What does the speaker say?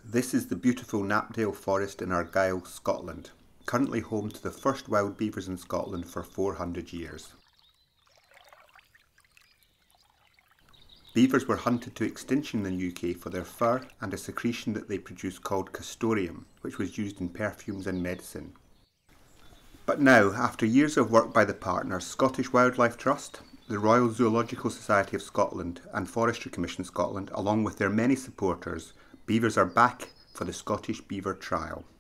This is the beautiful Knapdale Forest in Argyll, Scotland, currently home to the first wild beavers in Scotland for 400 years. Beavers were hunted to extinction in the UK for their fur and a secretion that they produce called castoreum, which was used in perfumes and medicine. But now, after years of work by the partners Scottish Wildlife Trust, the Royal Zoological Society of Scotland and Forestry Commission Scotland, along with their many supporters, beavers are back for the Scottish Beaver Trial.